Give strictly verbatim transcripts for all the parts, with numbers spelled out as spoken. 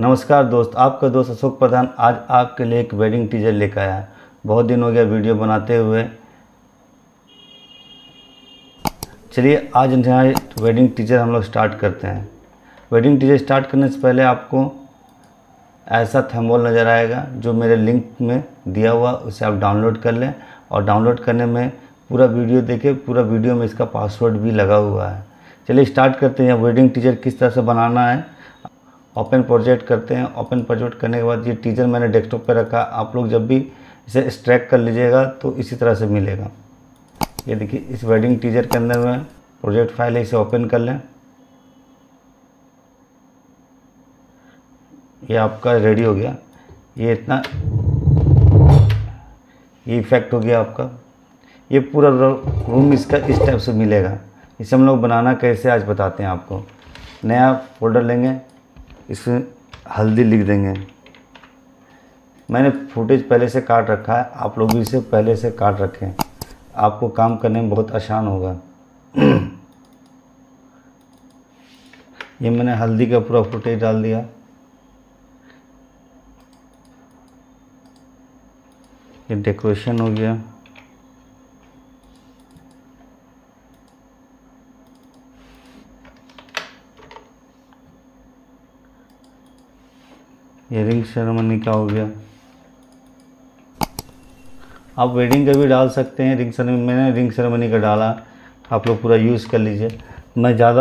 नमस्कार दोस्त, आपका दोस्त अशोक प्रधान आज आपके लिए एक वेडिंग टीजर लेकर आया है। बहुत दिन हो गया वीडियो बनाते हुए। चलिए आज नया वेडिंग टीजर हम लोग स्टार्ट करते हैं। वेडिंग टीजर स्टार्ट करने से पहले आपको ऐसा थंबनेल नज़र आएगा जो मेरे लिंक में दिया हुआ, उसे आप डाउनलोड कर लें। और डाउनलोड करने में पूरा वीडियो देखें, पूरा वीडियो में इसका पासवर्ड भी लगा हुआ है। चलिए स्टार्ट करते हैं। वेडिंग टीजर किस तरह से बनाना है, ओपन प्रोजेक्ट करते हैं। ओपन प्रोजेक्ट करने के बाद ये टीजर मैंने डेस्कटॉप पे रखा। आप लोग जब भी इसे एक्सट्रैक्ट कर लीजिएगा तो इसी तरह से मिलेगा। ये देखिए, इस वेडिंग टीजर के अंदर में प्रोजेक्ट फाइल है, इसे ओपन कर लें। ये आपका रेडी हो गया। ये इतना ये इफेक्ट हो गया आपका। ये पूरा रूम इसका इस टाइप से मिलेगा। इसे हम लोग बनाना कैसे आज बताते हैं आपको। नया फोल्डर लेंगे, इसमें हल्दी लिख देंगे। मैंने फुटेज पहले से काट रखा है, आप लोग भी इसे पहले से काट रखें, आपको काम करने में बहुत आसान होगा। ये मैंने हल्दी का पूरा फुटेज डाल दिया। ये डेकोरेशन हो गया। ये रिंग सेरेमनी का हो गया। आप वेडिंग का भी डाल सकते हैं। रिंग सेरेमनी मैंने रिंग सेरेमनी का डाला, आप लोग पूरा यूज़ कर लीजिए। मैं ज़्यादा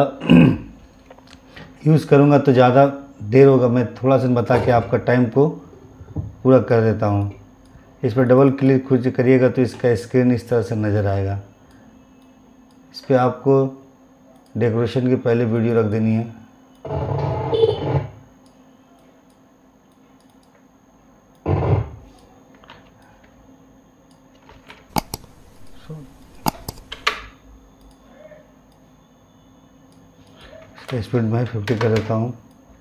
यूज़ करूँगा तो ज़्यादा देर होगा, मैं थोड़ा सा बता के आपका टाइम को पूरा कर देता हूँ। इस पर डबल क्लिक खुद करिएगा तो इसका स्क्रीन इस तरह से नज़र आएगा। इस पर आपको डेकोरेशन की पहले वीडियो रख देनी है। इसका स्पीड मैं फिफ्टी कर देता हूँ।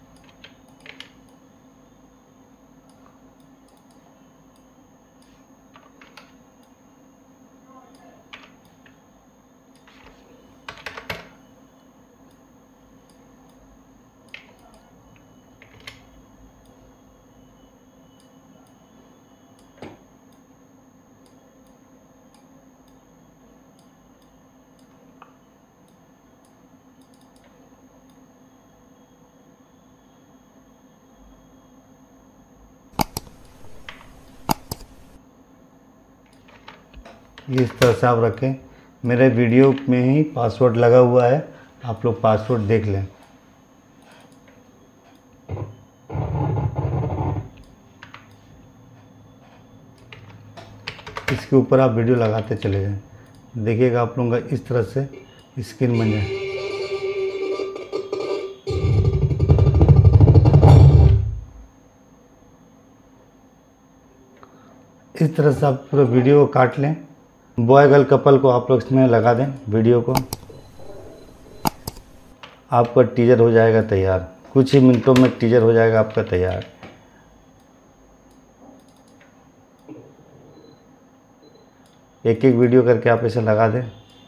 इस तरह से आप रखें। मेरे वीडियो में ही पासवर्ड लगा हुआ है, आप लोग पासवर्ड देख लें। इसके ऊपर आप वीडियो लगाते चले जाएं, देखिएगा आप लोगों का इस तरह से स्क्रीन बन जाए। इस तरह से आप पूरा वीडियो को काट लें। बॉय गर्ल कपल को आप लोग इसमें लगा दें वीडियो को। आपका टीजर हो जाएगा तैयार। कुछ ही मिनटों में टीजर हो जाएगा आपका तैयार। एक एक वीडियो करके आप इसे लगा दें,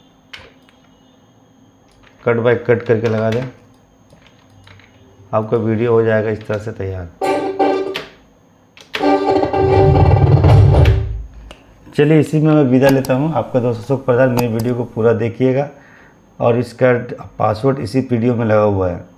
कट बाय कट करके लगा दें। आपका वीडियो हो जाएगा इस तरह से तैयार। चलिए इसी में मैं विदा लेता हूँ। आपका दोस्त अशोक प्रधान। मेरी वीडियो को पूरा देखिएगा और इसका पासवर्ड इसी वीडियो में लगा हुआ है।